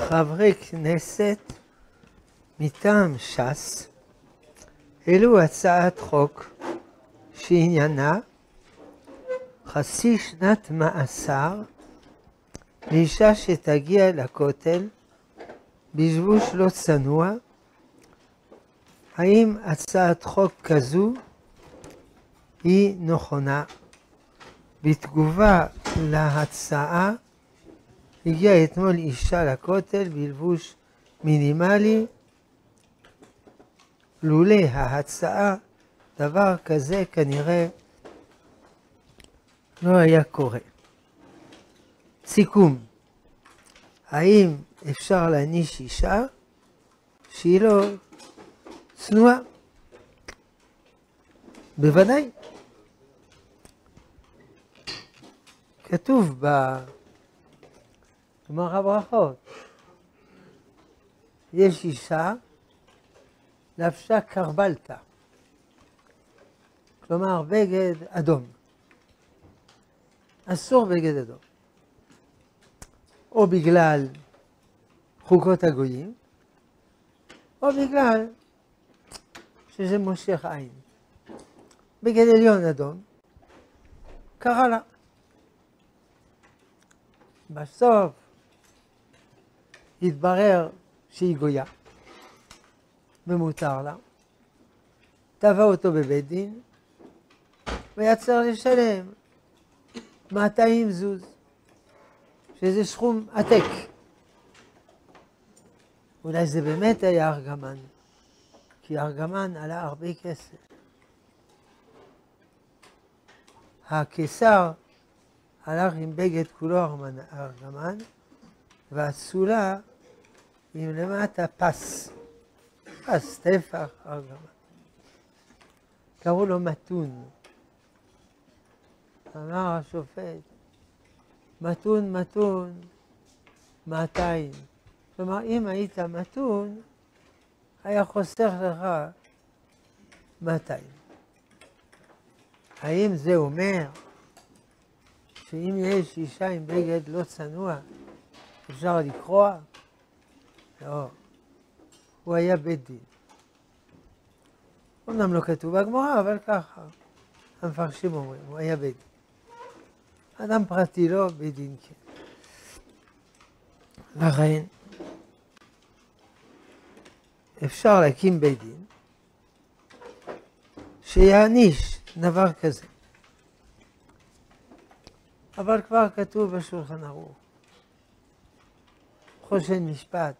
חברי כנסת מטעם ש"ס העלו הצעת חוק שעניינה חצי שנת מאסר לאישה שתגיע לכותל בלבוש לא צנוע. האם הצעת חוק כזו היא נכונה? בתגובה להצעה הגיעה אתמול אישה לכותל בלבוש מינימלי. לולא ההצעה דבר כזה כנראה לא היה קורה. סיכום, האם אפשר להעניש אישה שהיא לא צנועה? בוודאי. כתוב בגמרא הברכות, יש אישה לבשה קרבלתא, כלומר בגד אדום. אסור בגד אדום, או בגלל חוקות הגויים, או בגלל שזה מושך עין. בגד עליון אדום, קרה לה. בסוף התברר שהיא גויה ומותר לה. תבע אותו בבית דין והיה צריך לשלם 200 זוז, שזה סכום עתק. אולי זה באמת היה ארגמן, כי ארגמן עלה הרבה כסף. הקיסר הלך עם בגד כולו ארגמן, והסולה עם למטה פס, טפח ארגמן. קראו לו מתון. אמר השופט, מתון 200. כלומר, אם היית מתון, היה חוסך לך 200. האם זה אומר שאם יש אישה עם בגד לא צנוע, אפשר לקרוע? לא. הוא היה בית דין. אמנם לא כתוב בגמרא, אבל ככה. המפרשים אומרים, הוא היה בית דין. אדם פרטי לא, בית דין כן. לכן, אפשר להקים בית דין שיעניש דבר כזה. אבל כבר כתוב בשולחן ערוך, חושן משפט,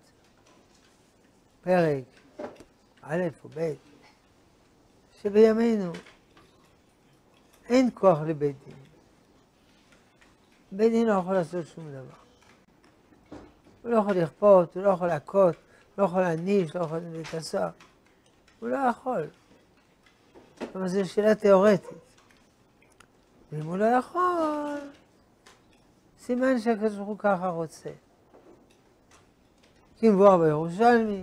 פרק א' או ב', שבימינו אין כוח לבית דין. בית דין לא יכול לעשות שום דבר. הוא לא יכול לכפות, הוא לא יכול להכות, הוא לא יכול להעניש, לא יכול לבית הסוהר. הוא לא יכול. אבל זו שאלה תיאורטית. ואם הוא לא יכול, סימן שהקדוש ברוך הוא ככה רוצה. כמבואר בירושלמי,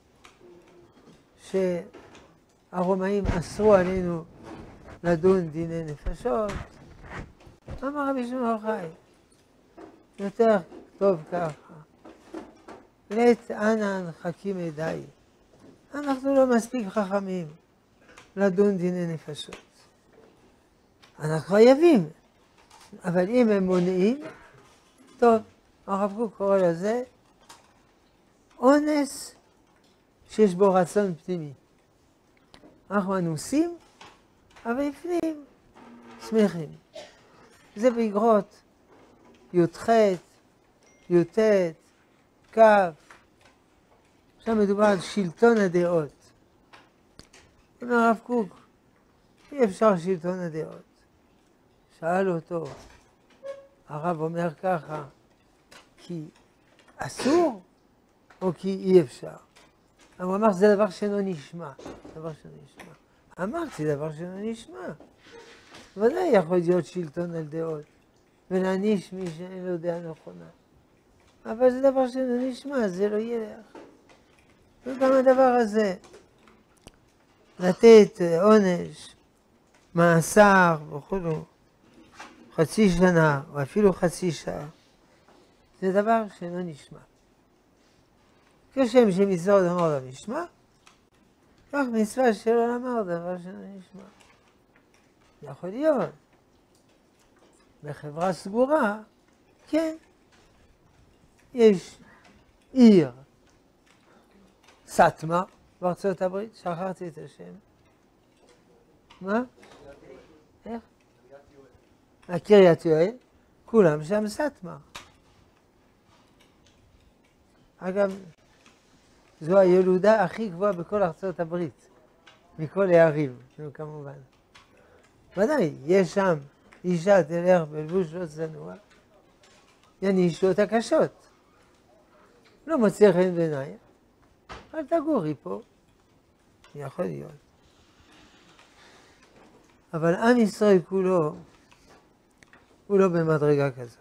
שהרומאים אסרו עלינו לדון דיני נפשות. אמר רבי שמעון בר חי, יותר טוב ככה. לית אנן חכים ידי. אנחנו לא מספיק חכמים לדון דיני נפשות. אנחנו חייבים, אבל אם הם מונעים, טוב, הרב קוק קורא לזה אונס שיש בו רצון פנימי. אנחנו אנוסים, אבל בפנים שמחים. זה באגרות י"ח, י"ט, כ'. עכשיו מדובר על שלטון הדעות. אומר הרב קוק, אי אפשר שלטון הדעות. שאל אותו, הרב אומר ככה, כי אסור או כי אי אפשר? הוא אמר, זה דבר שאינו נשמע. דבר שאינו נשמע. אמרתי, דבר שאינו נשמע. ודאי יכול להיות שלטון על דעות, ולהעניש מי שאין לו דעה נכונה. אבל זה דבר שאינו נשמע, זה לא ילך. וגם הדבר הזה, לתת עונש, מאסר וכו', חצי שנה, או אפילו חצי שעה, זה דבר שאינו נשמע. כשם שמצוות אמר למשמע, כך מצווה שלא אמר דבר שלא נשמע. יכול להיות. בחברה סגורה, כן, יש עיר, סאטמה, בארצות הברית, שכחתי את השם. מה? איך? קריית יואל, כולם שם סאטמה. אגב, זו הילודה הכי גבוהה בכל ארצות הברית, מכל הערים, כמובן. ודאי, יש שם אישה תלך בלבוש לא צנוע, ינישו אותה קשות. לא מוצא חן בעיניי, אל תגורי פה, יכול להיות. אבל עם ישראל כולו, הוא לא במדרגה כזאת.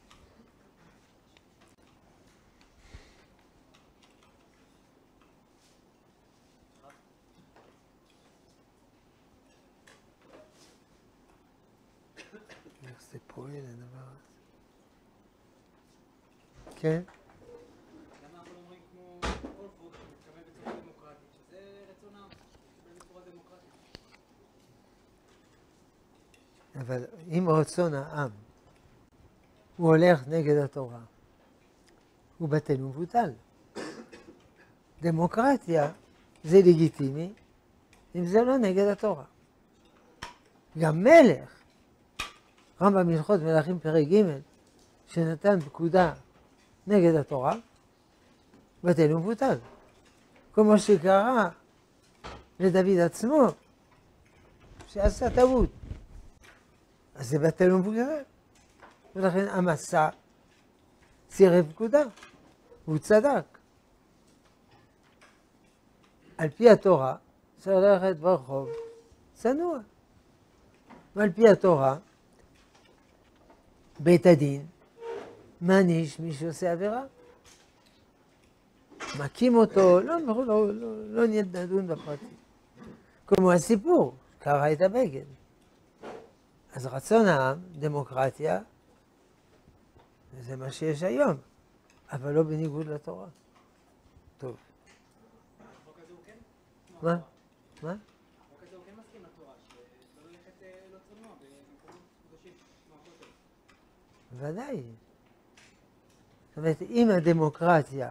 איך זה פועל הדבר הזה? כן? למה אנחנו אומרים כמו כל חוק שמתקבל בצורה דמוקרטית, שזה רצון העם, בצורה דמוקרטית. אבל אם רצון העם הוא הולך נגד התורה, הוא בטל ומבוטל. דמוקרטיה זה לגיטימי, אם זה לא נגד התורה. גם מלך, רמב"ם הלכות מלכים פרק ג' שנתן פקודה נגד התורה, בטל ומבוטל. כמו שקרה לדוד עצמו, שעשה טעות. אז זה בטל ומבוטל. ולכן המסע סירב פקודה, והוא צדק. על פי התורה, צריך ללכת ברחוב צנוע. ועל פי התורה, בית הדין מעניש מי שעושה עבירה. מכים אותו, לא נדון בפרטים. כמו הסיפור, קרע את הבגד. אז רצון העם, דמוקרטיה, זה מה שיש היום, אבל לא בניגוד לתורה. טוב. החוק הזה הוא כן? מה? מה? החוק הזה הוא כן מסכים לתורה, שלא ללכת לא צנוע במקומות קדושים, כמו הכותל. ודאי. זאת אומרת, אם הדמוקרטיה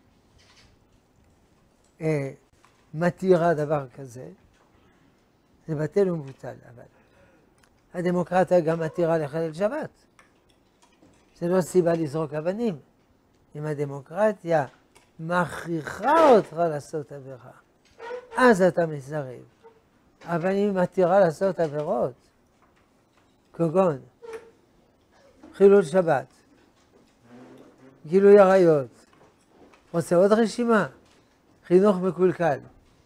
מתירה דבר כזה, זה בטל ומבוטל, אבל הדמוקרטיה גם מתירה לחלל שבת. זה לא סיבה לזרוק אבנים. אם הדמוקרטיה מכריחה אותך לעשות עבירה, אז אתה מסרב. אבל אם היא מתירה לעשות עבירות, כגון חילול שבת, גילוי עריות, רוצה עוד רשימה, חינוך מקולקל,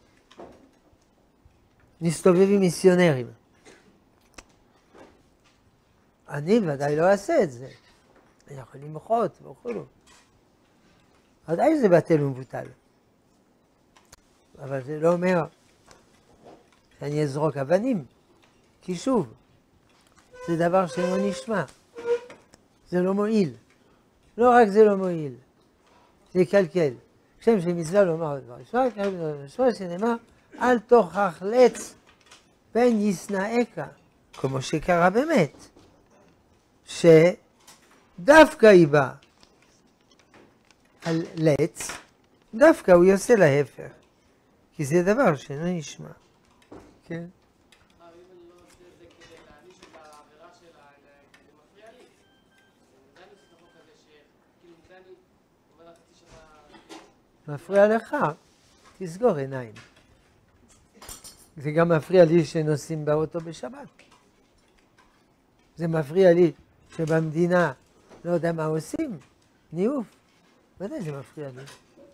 נסתובב עם מיסיונרים. אני ודאי לא אעשה את זה. אני יכול למחות וכולו. ודאי זה בטל ומבוטל. אבל זה לא אומר שאני אזרוק אבנים. כי שוב, זה דבר שלא נשמע. זה לא מועיל. לא רק זה לא מועיל, זה יקלקל. שם שמצווה לומר דבר ראשון, שנאמר, אל תוכח לץ פן ישנאך, כמו שקרה באמת, שדווקא היא באה על לץ, דווקא הוא יעשה להפך, כי זה דבר שלא נשמע. כן? מפריע לך, תסגור עיניים. זה גם מפריע לי שנוסעים באוטו בשבת. זה מפריע לי שבמדינה לא יודע מה עושים, ניאוף. ודאי זה מפריע לי.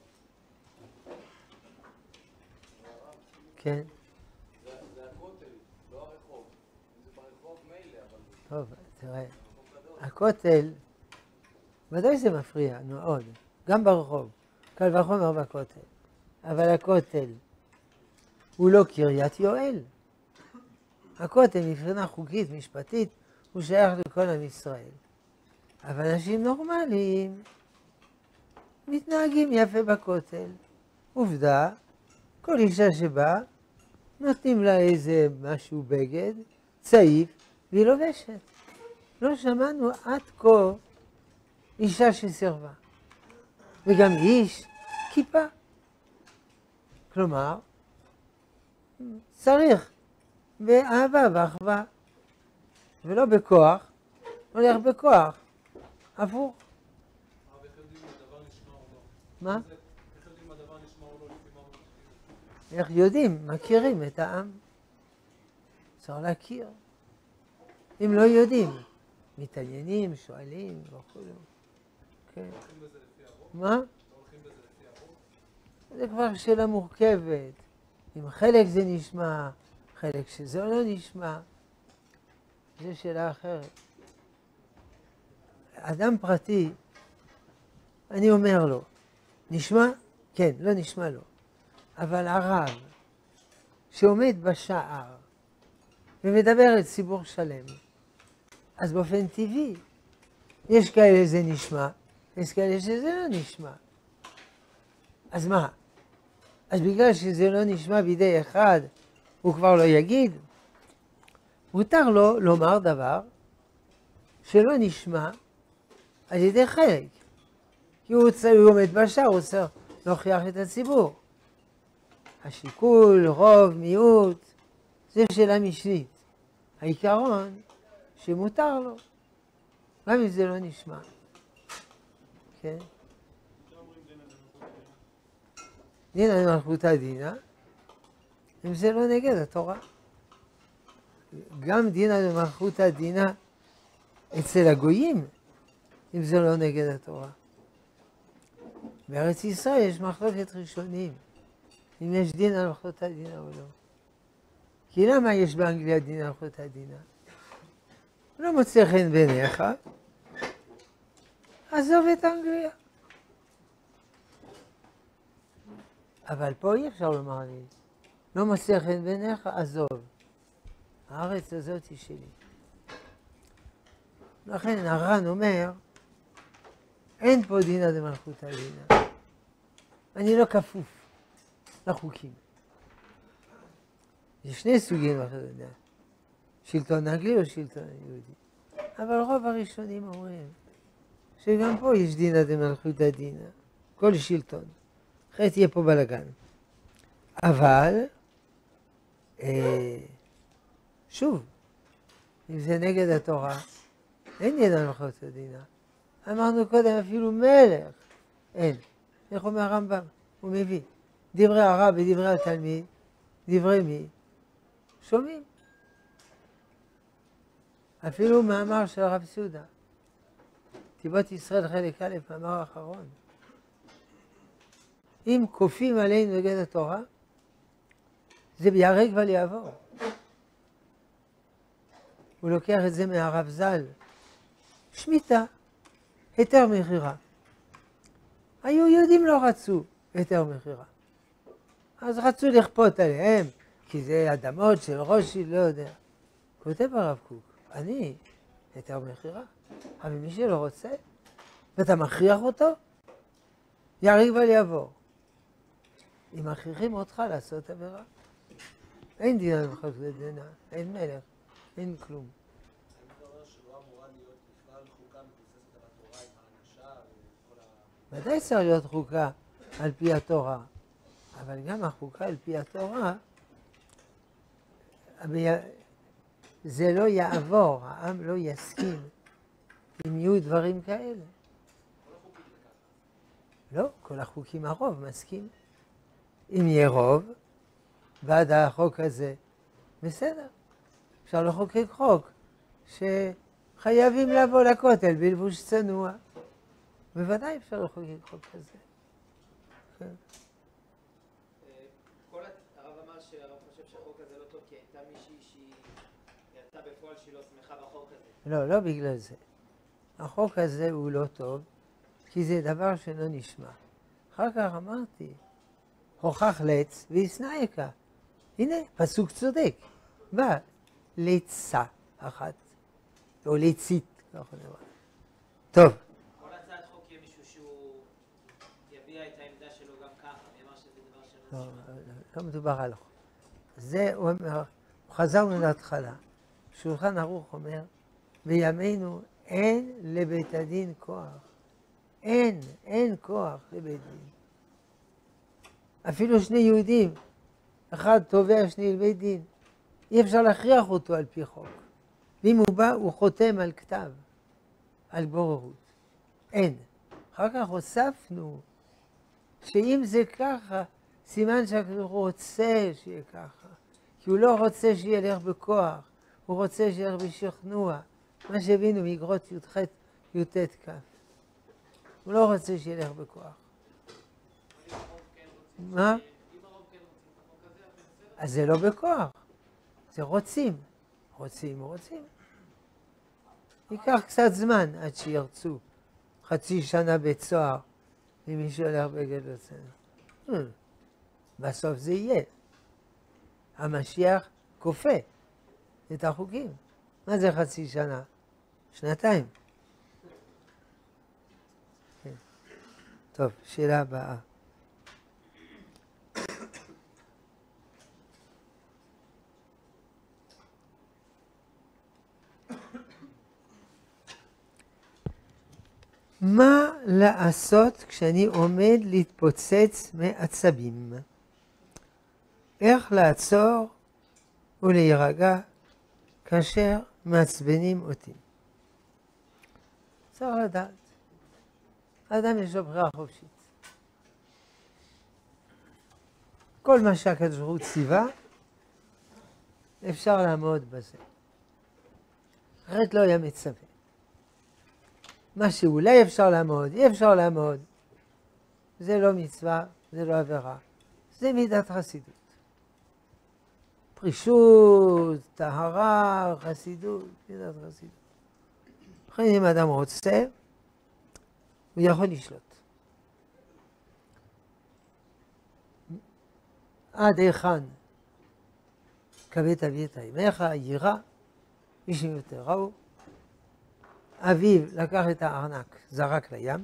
כן. זה הכותל, לא הרחוב. זה ברחוב מילא, אבל... טוב, תראה. הכותל, ודאי זה מפריע מאוד, גם ברחוב. קל וחומר בכותל. אבל הכותל הוא לא קריית יואל. הכותל מבחינה חוקית, משפטית, הוא שייך לכל עם ישראל. אבל אנשים נורמליים מתנהגים יפה בכותל. עובדה, כל אישה שבאה, נותנים לה איזה משהו בגד, צעיף, והיא לובשת. לא שמענו עד כה אישה שסירבה. וגם איש, כיפה. כלומר, צריך באהבה ואחווה, ולא בכוח, הולך בכוח, הפוך. איך יודעים אם הדבר נשמע או לא? מה? איך יודעים אם הדבר נשמע או לא לפי מה הוא נשמע? איך יודעים? מכירים את העם. צריך להכיר. אם לא יודעים, מתעניינים, שואלים וכו'. כן. הולכים בזה לפי הרוב? מה? לא הולכים בזה לפי הרוב? זה כבר שאלה מורכבת. אם חלק זה נשמע, חלק שזה לא נשמע, זו שאלה אחרת. אדם פרטי, אני אומר לו, נשמע? כן, לא נשמע לו. אבל הרב שעומד בשער ומדבר את ציבור שלם, אז באופן טבעי, יש כאלה זה נשמע, יש כאלה שזה לא נשמע. אז מה? אז בגלל שזה לא נשמע בידי אחד, הוא כבר לא יגיד? מותר לו לומר דבר שלא נשמע על ידי חלק. כי הוא עומד בשער, הוא צריך להוכיח את הציבור. השיקול, רוב, מיעוט, זה שאלה משנית. העיקרון שמותר לו, גם אם זה לא נשמע. כן? דינא דמלכותא דינא, אם זה לא נגד התורה. גם דינא דמלכותא דינא אצל הגויים, אם זה לא נגד התורה. בארץ ישראל יש מחלוקת ראשונים, אם יש דינא דמלכותא דינא או לא. כי למה יש באנגליה דינא דמלכותא דינא? לא מוצא חן בעיניך, עזוב את אנגליה. אבל פה אי אפשר לומר לי, לא מוצא חן בעיניך, עזוב. הארץ הזאת היא שלי. לכן הר"ן אומר, אין פה דינא דמלכותא דינא. אני לא כפוף לחוקים. יש שני סוגים אחרים, שלטון אנגלי או שלטון יהודי. אבל רוב הראשונים אומרים שגם פה יש דינא דמלכותא דינא, כל שלטון. אחרת יהיה פה בלגן. אבל, שוב, אם זה נגד התורה, אין דינא דמלכותא דינא. אמרנו קודם אפילו מלך, אין. איך אומר הרמב"ם? הוא מביא דברי הרב ודברי התלמיד, דברי מי? שומעים. אפילו מאמר של הרב סעודה, תיבות ישראל חלק א', מאמר האחרון. אם כופים עלינו נגד התורה, זה ייהרג ואל יעבור. הוא לוקח את זה מהרב ז"ל. שמיטה, היתר מכירה. היו יהודים לא רצו היתר מכירה. אז רצו לכפות עליהם, כי זה אדמות של ראשי, לא יודע. כותב הרב קוק, אני היתר מכירה, אבל מי שלא רוצה, ואתה מכריח אותו, ייהרג ואל יעבור. אם מכריחים אותך לעשות עבירה, אין דינא דמלכותא דינא, אין מלך, אין כלום. אני אומר שלא אמורה להיות בכלל חוקה מבוססת על התורה עם ההנשה וכל ה... ודאי צריך להיות חוקה על פי התורה, אבל גם החוקה על פי התורה, זה לא יעבור, העם לא יסכים אם יהיו דברים כאלה. כל החוקים זה ככה. לא, כל החוקים הרוב מסכים. אם יהיה רוב, בעד החוק הזה, בסדר. אפשר לחוקק חוק שחייבים לבוא לכותל בלבוש צנוע. בוודאי אפשר לחוקק חוק כזה. כן. הרב אמר שהרב חושב שהחוק הזה לא טוב, כי הייתה מישהי שהיא יצאה בפועל שהיא לא שמחה בחוק הזה. לא, לא בגלל זה. החוק הזה הוא לא טוב, כי זה דבר שלא נשמע. אחר כך אמרתי, הוכח לץ וישנאיקה. הנה, פסוק צודק. בא ליצה אחת, או ליצית, ככה נראה. טוב. כל הצעת חוק יהיה מישהו שהוא לא מדובר על... זה, הוא אומר, חזרנו להתחלה. שולחן ערוך אומר, בימינו אין לבית הדין כוח. אין כוח לבית דין. אפילו שני יהודים, אחד תובע שני לבית דין, אי אפשר להכריח אותו על פי חוק. ואם הוא בא, הוא חותם על כתב, על בוררות. אין. אחר כך הוספנו, שאם זה ככה, סימן שהקדוש רוצה שיהיה ככה. כי הוא לא רוצה שילך בכוח, הוא רוצה שילך בשכנוע. מה שהבינו מאגרות י"ח, י"ט כ'. הוא לא רוצה שילך בכוח. מה? אז זה לא בכוח, זה רוצים. רוצים. ייקח קצת זמן עד שירצו. חצי שנה בית סוהר, אם מישהו הולך בגד לצנע. בסוף זה יהיה. המשיח כופה את החוקים. מה זה חצי שנה? 2 כן. טוב, שאלה הבאה. מה לעשות כשאני עומד להתפוצץ מעצבים? איך לעצור ולהירגע כאשר מעצבנים אותי? צריך לדעת. האדם יש לו בחירה חופשית. כל מה שהקדוש ברוך הוא ציווה, אפשר לעמוד בזה. אחרת לא היה מצווה. מה שאולי אפשר לעמוד, אי אפשר לעמוד. זה לא מצווה, זה לא עבירה. זה מידת חסידות. פרישות, טהרה, חסידות, מידת חסידות. לכן אם אדם רוצה, הוא יכול לשלוט. עד היכן כבד אבי את אימך, יירא, אישים יותר ראו. אביו לקח את הארנק, זרק לים,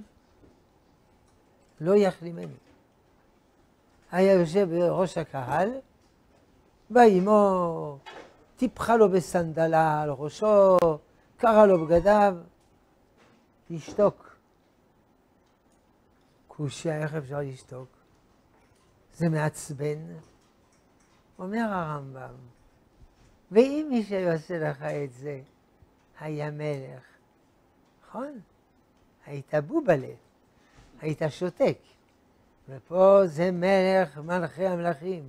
לא יחלימני. היה יושב בראש הקהל, בא אמו, טיפחה לו בסנדלה על ראשו, קרא לו בגדיו, ישתוק. קושיה, איך אפשר לשתוק? זה מעצבן. אומר הרמב"ם, ואם מי שיעשה לך את זה, היה מלך, נכון? היית בובלה, היית שותק. ופה זה מלך מלכי המלכים.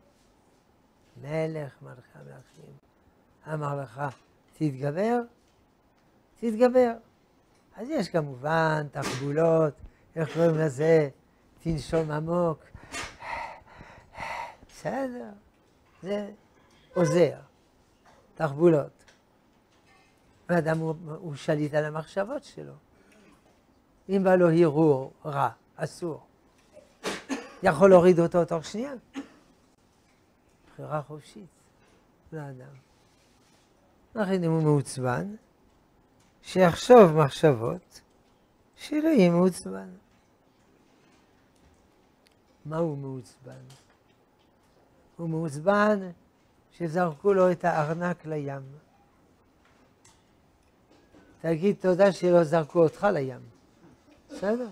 מלך מלכי המלכים. אמר לך, תתגבר? תתגבר. אז יש כמובן תחבולות, איך קוראים לזה? תנשום עמוק. בסדר, זה עוזר. תחבולות. האדם הוא שליט על המחשבות שלו. אם בא לו הרהור רע, אסור. יכול להוריד אותו תוך שנייה. בחירה חופשית לאדם. לכן אם הוא מעוצבן, שיחשוב מחשבות שלא יהיה מעוצבן. מה הוא מעוצבן? הוא מעוצבן שזרקו לו את הארנק לים. תגיד תודה שלא זרקו אותך לים. בסדר?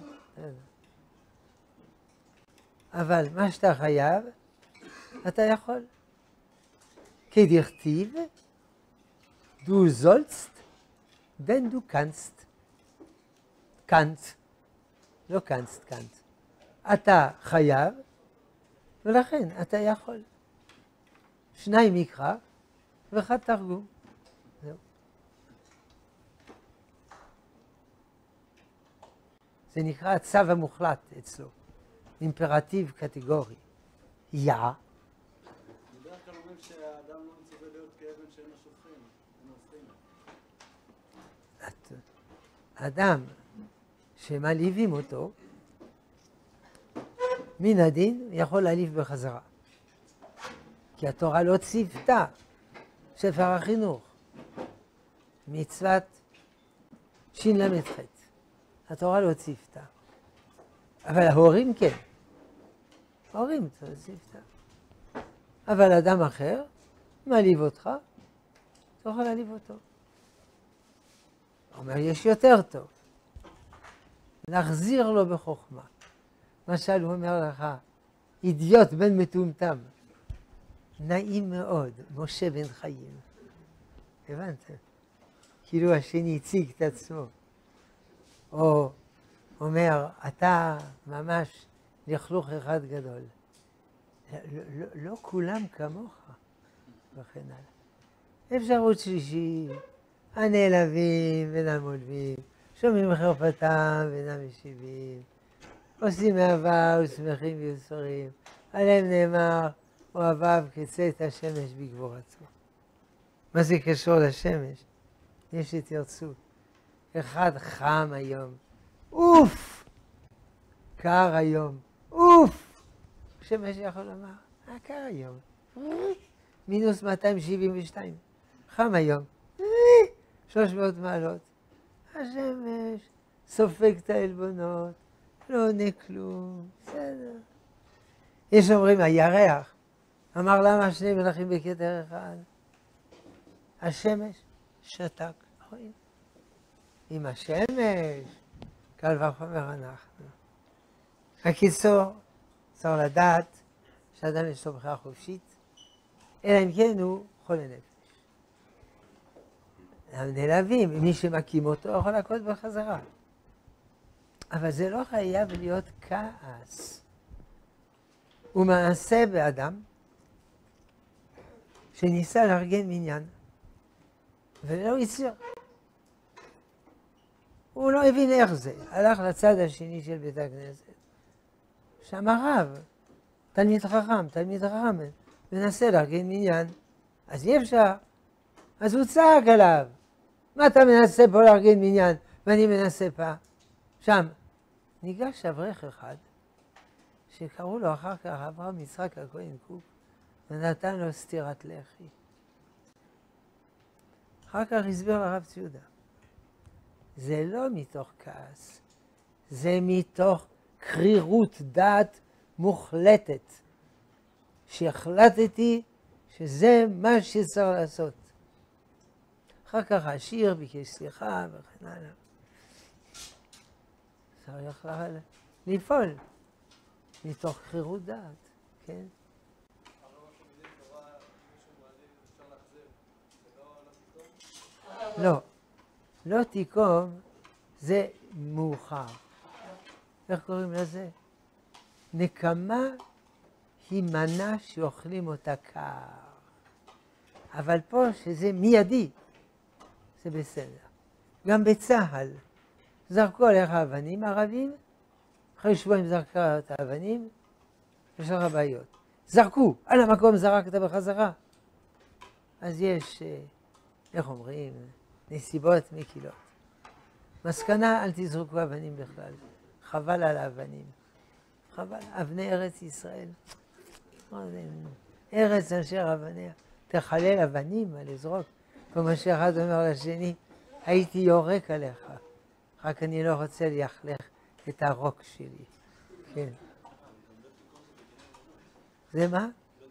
אבל מה שאתה חייב, אתה יכול. כדכתיב, du sollst, denn du kannst. קאנט, לא קאנסט, קאנט. אתה חייב, ולכן אתה יכול. 2 מקרא, ואחד תרגום. זהו. זה נקרא הצו המוחלט אצלו. אימפרטיב קטגורי. יא. בדרך כלל אומרים שהאדם לא מצווה להיות כאבן שאין לה שופכין. אדם שמעליבים אותו, מן הדין יכול להעליב בחזרה. כי התורה לא ציוותה, ספר החינוך, מצוות של"ח. התורה לא ציוותה. אבל ההורים כן. ההורים צפתה. אבל אדם אחר מעליב אותך, אתה יכול להעליב אותו. הוא אומר, יש יותר טוב. להחזיר לו בחוכמה. למשל, הוא אומר לך, אידיוט בן מטומטם. נעים מאוד, משה בן חיים. הבנתם? כאילו השני הציג את עצמו. או אומר, אתה ממש לכלוך אחד גדול. לא כולם כמוך, וכן הלאה. אפשרות שלישית, הנעלבים ונמולבים, שומעים חרפתם ואינם משיבים, עושים אהבה ושמחים ויוסרים, עליהם נאמר, אוהביו כצאת השמש בגבורתו. מה זה קשור לשמש? יש שתרצו. אחד חם היום, אוף! קר היום, אוף! שמש יכול לומר, קר היום, מינוס 272, חם היום, 300 מעלות. השמש סופג את העלבונות, לא עונה כלום, בסדר. יש אומרים, הירח, אמר למה שני מלכים בכתר אחד? השמש שתק, רואים? עם השמש, קל וחומר אנחנו. הקיצור, צריך לדעת שאדם יש לו בחירה חופשית, אלא אם כן הוא חולה נפש. נעלבים, מי שמקים אותו יכול להכות בחזרה. אבל זה לא חייב להיות כעס. הוא מעשה באדם שניסה לארגן מניין, ולא הצליח. הוא לא הבין איך זה. הלך לצד השני של בית הכנסת. שם הרב, תלמיד חכם, מנסה לארגן מניין. אז אי אפשר. אז הוא צעק עליו. מה אתה מנסה פה לארגן מניין, ואני מנסה פה? שם. ניגש אברך אחד, שקראו לו אחר כך אברהם יצחק הכהן קוק, ונתן לו סטירת לחי. אחר כך הסביר לרב ציודה. זה לא מתוך כעס, זה מתוך קרירות דעת מוחלטת, שהחלטתי שזה מה שצריך לעשות. אחר כך השיר ביקש סליחה וכן הלאה. צריך לפעול מתוך קרירות דעת, כן? לא, לא תיקום, זה מאוחר. איך קוראים לזה? נקמה היא מנה שאוכלים אותה קר. אבל פה שזה מיידי, זה בסדר. גם בצהל, זרקו עליך אבנים ערבים, אחרי שבועיים זרקו את האבנים, יש לך בעיות. זרקו, על המקום זרקת בחזרה. אז יש, איך אומרים, נסיבות מקילות. מסקנה, אל תזרקו אבנים בכלל. חבל על האבנים. חבל, אבני ארץ ישראל. ארץ אשר אבניה. תחלל אבנים על לזרוק. כמו שאחד אומר לשני, הייתי יורק עליך. רק אני לא רוצה ליחלך את הרוק שלי. כן. זה מה?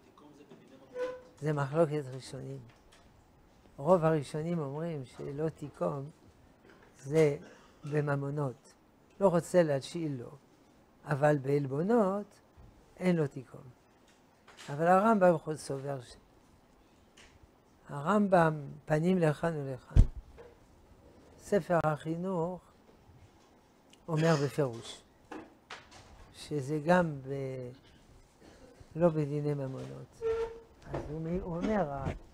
זה מחלוקת ראשונים. רוב הראשונים אומרים שלא תיקום זה בממונות. לא רוצה להשאיל לו, אבל בעלבונות אין לו תיקום. אבל הרמב"ם בכל סובר הרמב"ם פנים לכאן ולכאן. ספר החינוך אומר בפירוש שזה גם לא בדיני ממונות. אז הוא אומר,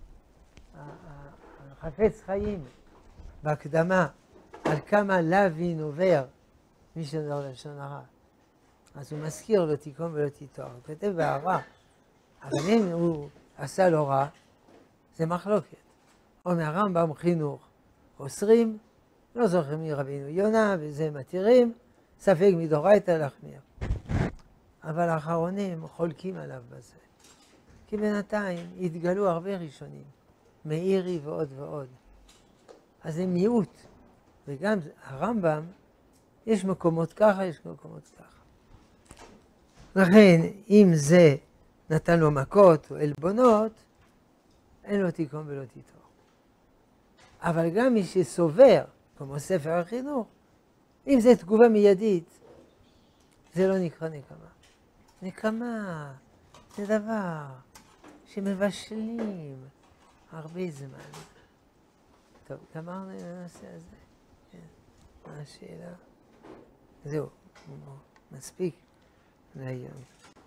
החפץ חיים בהקדמה על כמה להבין עובר מי שדבר לשון הרע. אז הוא מזכיר לו תיקום ולא תיטור. הוא כותב בהערה, אבל אם הוא עשה לו רע, זה מחלוקת. אומר הרמב"ם חינוך אוסרים, לא זוכרים מרבינו יונה, וזה מתירים, ספק מדאורייתא להחמיר. אבל האחרונים חולקים עליו בזה. כי בינתיים התגלו הרבה ראשונים, מאירי ועוד ועוד. אז זה מיעוט. וגם הרמב"ם, יש מקומות ככה, יש מקומות ככה. לכן, אם זה נתן לו מכות או עלבונות, אין לו תיקון ולא תיטור. אבל גם מי שסובר, כמו ספר החינוך, אם זה תגובה מיידית, זה לא נקרא נקמה. נקמה זה דבר שמבשלים הרבה זמן. טוב, גמרנו עם הנושא הזה. כן. מה השאלה? זהו, מספיק להיום.